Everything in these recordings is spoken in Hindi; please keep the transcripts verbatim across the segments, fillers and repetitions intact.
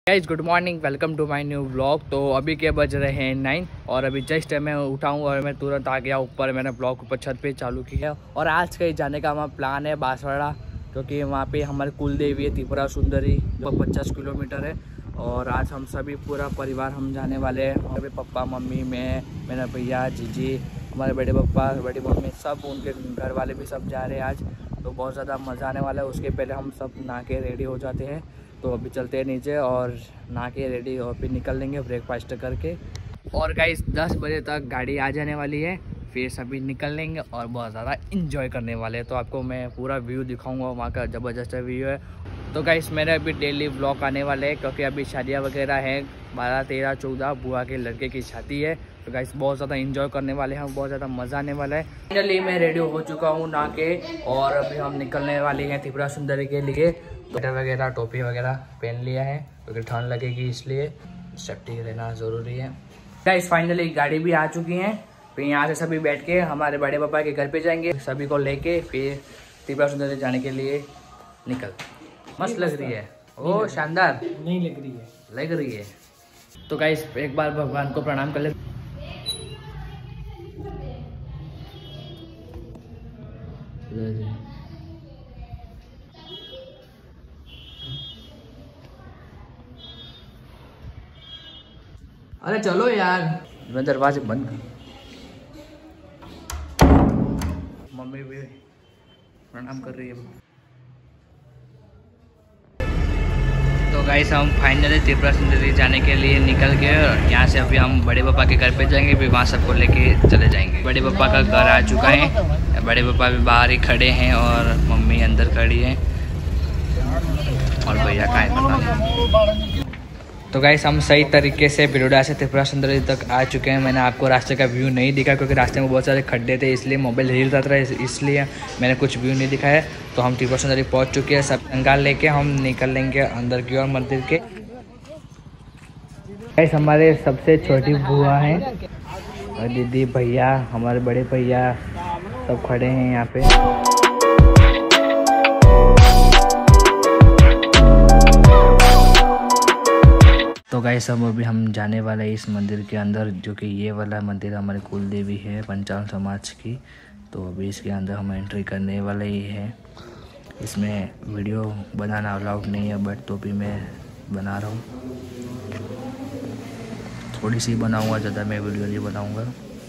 Guys good morning, welcome to my new blog. तो अभी के बज रहे हैं नाइन और अभी जस्ट मैं उठाऊँ और मैं तुरंत आ गया ऊपर। मैंने ब्लॉग ऊपर छत पे चालू किया और आज कहीं जाने का हमारा प्लान है बांसवाड़ा, क्योंकि वहाँ पे हमारे कुल देवी है त्रिपुरा सुंदरी, वो पचास किलोमीटर है। और आज हम सभी पूरा परिवार हम जाने वाले हैं। हमारे पापा मम्मी, मैं, मेरा भैया, जीजी, हमारे बड़े पापा, बड़ी मम्मी, सब उनके घर वाले भी सब जा रहे हैं आज। तो बहुत ज़्यादा मज़ा आने वाला है। उसके पहले हम सब नहा के रेडी हो जाते हैं। तो अभी चलते हैं नीचे और नहा के रेडी और फिर निकल लेंगे ब्रेकफास्ट करके। और गाइस दस बजे तक गाड़ी आ जाने वाली है, फिर सभी निकल लेंगे और बहुत ज़्यादा इंजॉय करने वाले हैं। तो आपको मैं पूरा व्यू दिखाऊंगा, वहाँ का ज़बरदस्त व्यू है। तो गाइस मेरे अभी डेली व्लॉग आने वाले हैं, क्योंकि अभी शादियाँ वगैरह हैं, बारह तेरह चौदह बुआ के लड़के की शादी है। तो गाइस बहुत ज़्यादा इंजॉय करने वाले हैं, बहुत ज़्यादा मज़ा आने वाला है। फाइनली मैं रेडी हो चुका हूँ नहा के और अभी हम निकलने वाले हैं त्रिपुरा सुंदरी के लिए। स्वेटर वगैरह टोपी वगैरह पहन लिया है, क्योंकि ठंड लगेगी इसलिए सेफ्टी रहना ज़रूरी है। गाइस फाइनली गाड़ी भी आ चुकी है। फिर यहाँ से सभी बैठ के हमारे बड़े पापा के घर पे जाएंगे, सभी को लेके फिर त्रिपुरा सुंदरी जाने के लिए निकल। मस्त लग रही है, ओ शानदार नहीं लग रही है, लग रही है। तो गाइस एक बार भगवान को प्रणाम कर ले। अरे चलो यार, मैं दरवाजे बंद कर। मम्मी भी प्रणाम कर रही है। तो गाइस हम फाइनली त्रिपुरा सुंदरी जाने के लिए निकल गए और यहाँ से अभी हम बड़े पापा के घर पे जाएंगे, फिर वहाँ सबको लेके चले जाएंगे। बड़े पापा का घर आ चुका है, बड़े पापा भी बाहर ही खड़े हैं और मम्मी अंदर खड़ी है और भैया काय पता नहीं। तो गाइस हम सही तरीके से बिरोडा से त्रिपुरा सुंदरी तक आ चुके हैं। मैंने आपको रास्ते का व्यू नहीं दिखा, क्योंकि रास्ते में बहुत सारे खड्डे थे, इसलिए मोबाइल हिल रहा था, इसलिए मैंने कुछ व्यू नहीं दिखाया। तो हम त्रिपुरा सुंदरी पहुंच चुके हैं। सब गंगा लेके हम निकल लेंगे अंदर की ओर मंदिर के। गाइस हमारे सबसे छोटी बुआ हैं और दीदी, भैया, हमारे बड़े भैया सब खड़े हैं यहाँ पे। तो गाइस अब अभी हम जाने वाले हैं इस मंदिर के अंदर, जो कि ये वाला मंदिर हमारे कुल देवी है पंचाल समाज की। तो अभी इसके अंदर हम एंट्री करने वाले ही हैं। इसमें वीडियो बनाना अलाउड नहीं है, बट तो भी मैं बना रहा हूँ। थोड़ी सी बनाऊँगा, ज़्यादा मैं वीडियो नहीं बनाऊँगा।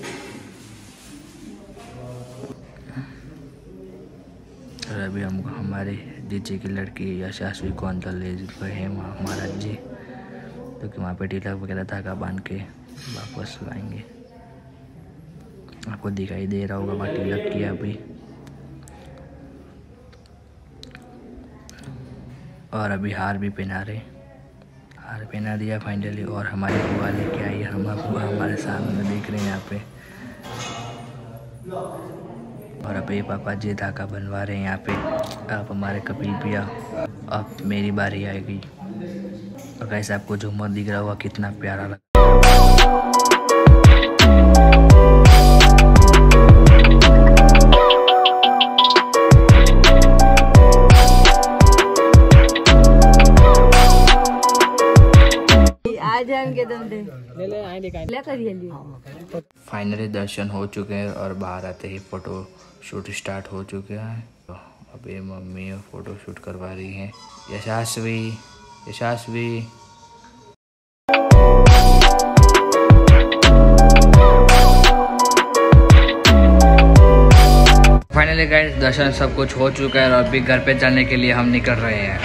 और अभी हम हमारे जीजे की लड़की यशाश्वी को अंदर ले गए हैं वहाँ महाराज जी, क्योंकि वहाँ पे टीला वगैरह धागा बांध के वापस लाएंगे। आपको दिखाई दे रहा होगा वहाँ तिलक किया अभी। और अभी हार भी पहना रहे, हार पहना दिया फाइनली। और हमारी बुआ लेके आई, हम बुआ हमारे सामने देख रहे हैं यहाँ पे। और अभी पापा जी धागा बनवा रहे हैं यहाँ पे। अब हमारे कपिल भैया, अब मेरी बारी आएगी। और गाइस आपको झूमर दिख रहा होगा, कितना प्यारा लगा। फाइनली दर्शन हो चुके हैं और बाहर आते ही फोटो शूट स्टार्ट हो चुके हैं। तो अभी मम्मी फोटो शूट करवा रही हैं। यशाश्वी, यशाश्वी। फाइनली गाइस दर्शन सब कुछ हो चुका है और अभी घर पे जाने के लिए हम निकल रहे हैं।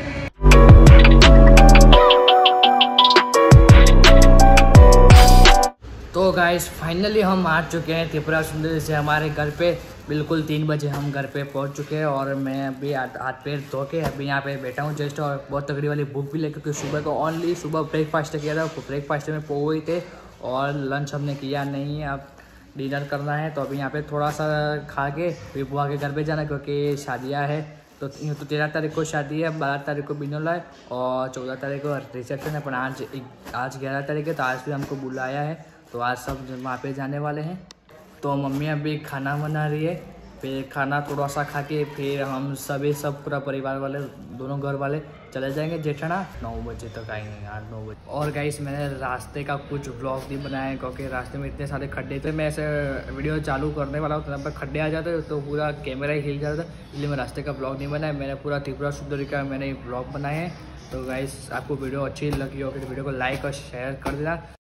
तो गाइस फाइनली हम आ चुके हैं त्रिपुरा सुंदरी से हमारे घर पे। बिल्कुल तीन बजे हम घर पे पहुंच चुके हैं और मैं अभी हाथ पैर धो के अभी यहाँ पे बैठा हूँ जस्ट। और बहुत तगड़ी वाली भूख भी लगी, क्योंकि सुबह को ओनली सुबह ब्रेकफास्ट किया था। ब्रेकफास्ट में पोहे थे और लंच हमने किया नहीं है, अब डिनर करना है। तो अभी यहाँ पे थोड़ा सा खा के फिर बुआ के घर पे जाना, क्योंकि शादियाँ है। तो तो तेरह तारीख को शादी है, बारह तारीख को बिनोला है और चौदह तारीख को रिसेप्शन है। पर आज आज ग्यारह तारीख है, तो आज भी हमको बुलाया है। तो आज सब वहाँ पे जाने वाले हैं। तो मम्मी अभी खाना बना रही है, फिर खाना थोड़ा सा खा के फिर हम सभी सब पूरा परिवार वाले दोनों घर वाले चले जाएंगे जेठना, नौ बजे तक आएंगे, आठ नौ बजे। और गाइस मैंने रास्ते का कुछ व्लॉग नहीं बनाया क्योंकि रास्ते में इतने सारे खड्डे थे। मैं ऐसे वीडियो चालू करने वाला हूँ तब पर खड्डे आ जाते तो पूरा कैमरा ही हिल जाता, इसलिए मैं रास्ते का व्लॉग नहीं बनाया। मैंने पूरा त्रिपुरा सुंदरी का मैंने व्लॉग बनाए हैं। तो गाइस आपको वीडियो अच्छी लगी हो तो वीडियो को लाइक और शेयर कर देना।